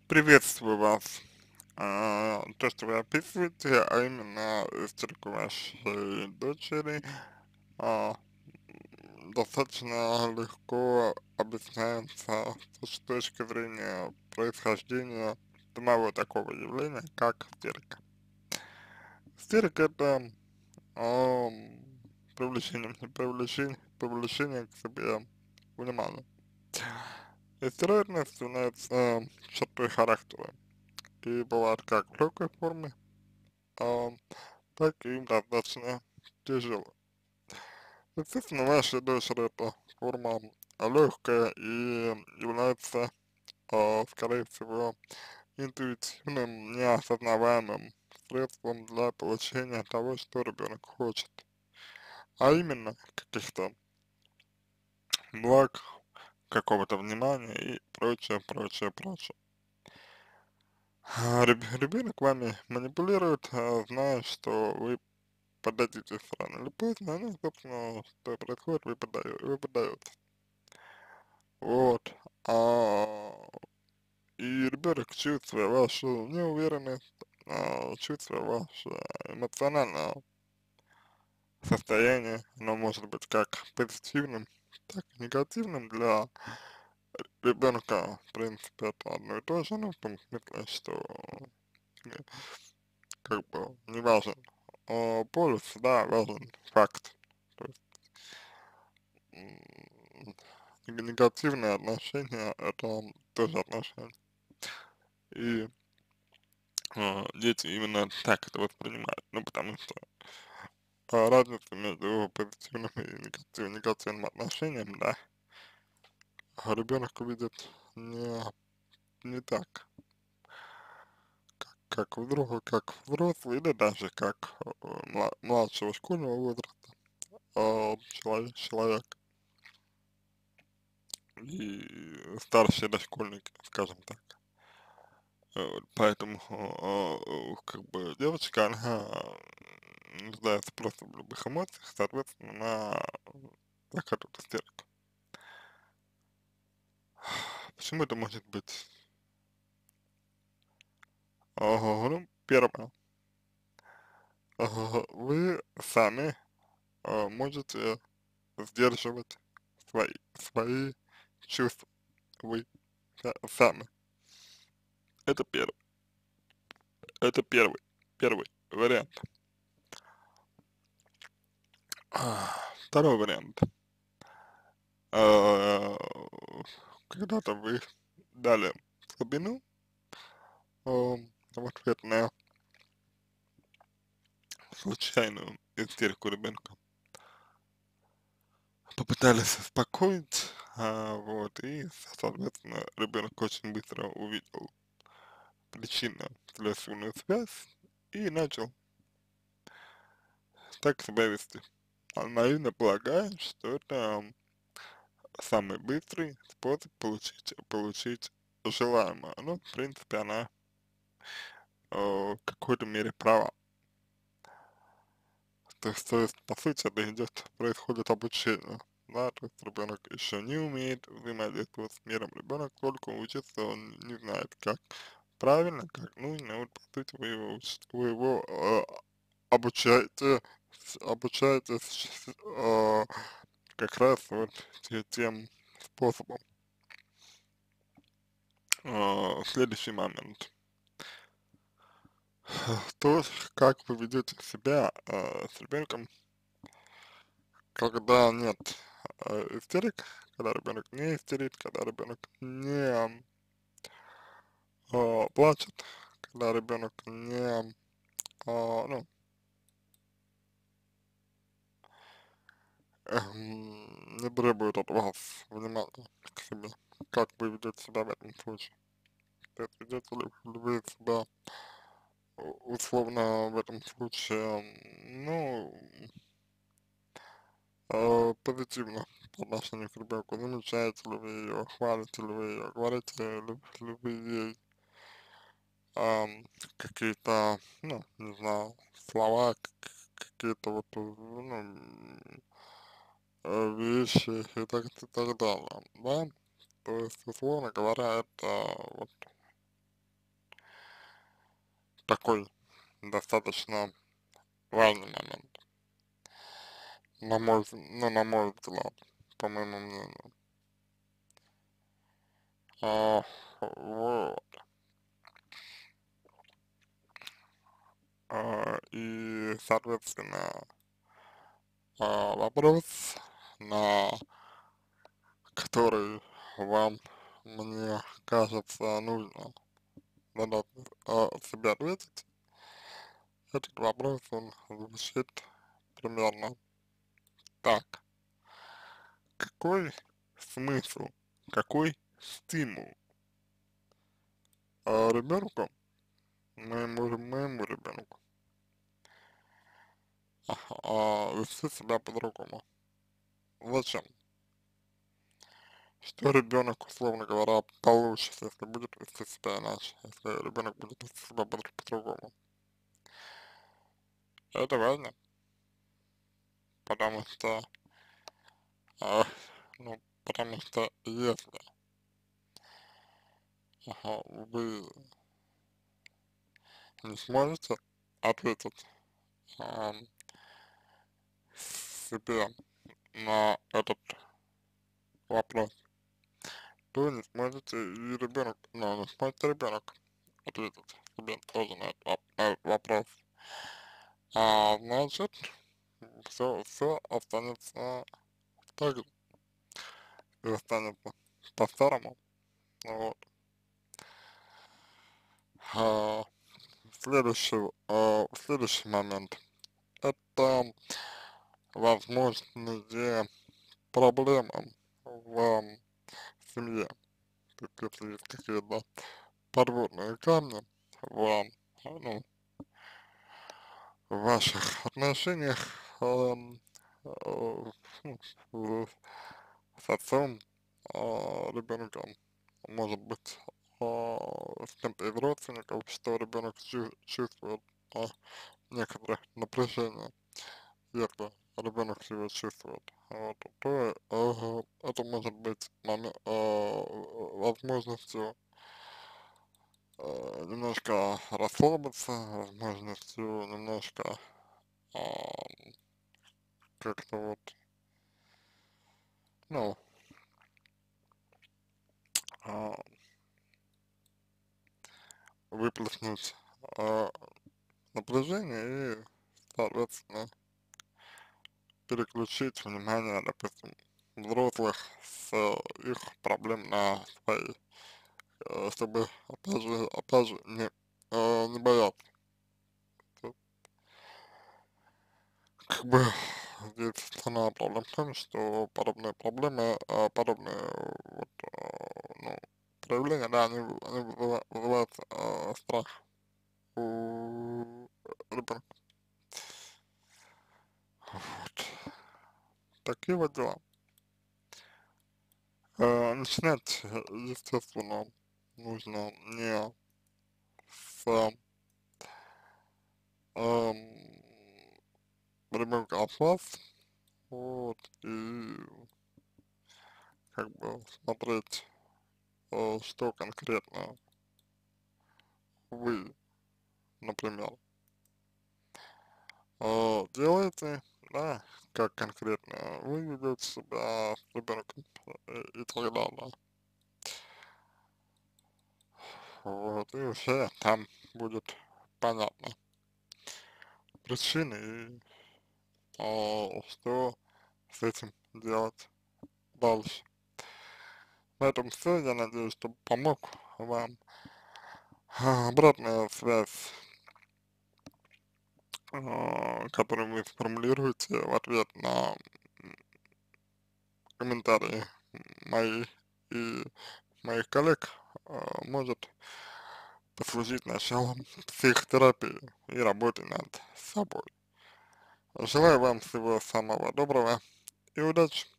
Приветствую вас. То, что вы описываете, а именно истерику вашей дочери, а, достаточно легко объясняется с точки зрения происхождения самого такого явления, как истерика. Истерика — это привлечение к себе внимания. Истероидность является чертой характера и бывает как в легкой форме, а, так и достаточно тяжело. Естественно, ваша дочери эта форма легкая и является, скорее всего, интуитивным, неосознаваемым средством для получения того, что ребенок хочет, а именно каких-то благ, какого-то внимания и прочее, прочее, прочее. Ребенок вами манипулирует, зная, что вы поддадитесь рано или поздно, ну, собственно, что происходит, вы поддаете. Вот. И ребенок, чувствуя вашу неуверенность, чувствуя ваше эмоциональное состояние, оно может быть как позитивным, так и негативным для ребенка. В принципе, это одно и то же, ну, в том смысле, что э, как бы не важен полюс, да, важен факт. То есть негативные отношения — это тоже отношения. И дети именно так это воспринимают. Ну, потому что разница между позитивным и негативным отношением, да, ребенок видит не так, как взрослый или даже как младшего школьного возраста человек и старший дошкольник, скажем так. Поэтому, как бы девочка, она нуждается просто в любых эмоциях, соответственно, она закатывает истерику. Почему это может быть? Ну, первое, вы сами можете сдерживать свои чувства, вы сами. Это первый, это первый вариант. Второй вариант. А, Когда-то вы дали слабину в ответ на случайную истерику ребенка. Попытались успокоить, вот, и, соответственно, ребенок очень быстро увидел причинно-следственную связь и начал так себя вести. Он наивно полагает, что это самый быстрый способ получить желаемое. Ну, в принципе, она в какой-то мере права. То есть, по сути, это происходит обучение, да, то есть ребенок еще не умеет взаимодействовать с миром, ребенок только учится, он не знает, как правильно, как нужно, вот, по сути, вы его обучаете, обучаете как раз вот тем способом. Следующий момент. То, как вы ведете себя с ребенком, когда нет истерик, когда ребенок не истерит, когда ребенок не плачет, когда ребенок ну, не требует от вас внимания к себе. Как вы ведете себя в этом случае? То есть ведете ли вы себя условно в этом случае, ну, позитивно по отношению к ребенку? Замечаете ли вы ее, хвалите ли вы ее, говорите ли вы ей какие-то, ну, не знаю, слова, какие-то вот, ну, вещи и так далее, да? То есть, условно говоря, это вот такой достаточно важный момент, на мой взгляд, по моему мнению. Вот. И, соответственно, вопрос, на который вам, мне кажется, нужно задать себе ответить, этот вопрос, он звучит примерно так. Какой смысл, какой стимул ребенку, моему ребенку, вести себя по-другому? Зачем? Что ребенок, условно говоря, получит, если будет вести себя иначе, если ребенок будет вести себя по-другому? Это важно, потому что, а, ну, потому что если вы не сможете ответить а, себе на этот вопрос, то не сможете и ребенок, ну, не сможет ребенок ответить себе тоже на на этот вопрос. Значит, все останется так же, и останется по-старому. Вот. А, следующий момент, это возможные проблемы в семье, если есть какие-то подводные камни в, ну, в ваших отношениях ну, с с отцом ребенка, может быть, с кем-то из родственников, что ребенок чувствует некоторое напряжение, если ребенок его чувствует, вот, то это может быть возможностью немножко расслабиться, возможностью немножко а, как-то вот, ну, а, выплеснуть а, напряжение и, соответственно, переключить внимание, допустим, взрослых с их проблем на свои, чтобы, опять же, не бояться. Тут как бы здесь основная проблема в том, что подобные проблемы, подобные вот, ну, проявления, да, они вызывают страх у ребенка. Вот. Такие вот дела. Начинать, естественно, нужно не с эм, ребенка от вас, вот, и как бы смотреть, что конкретно вы, например, делаете, да, как конкретно вы ведете себя с ребенком и так далее. Вот, и уже там будет понятно причины и что с этим делать дальше. На этом все. Я надеюсь, что помог вам. Обратная связь, которую вы сформулируете в ответ на комментарии мои и моих коллег, может послужить началом психотерапии и работы над собой. Желаю вам всего самого доброго и удачи!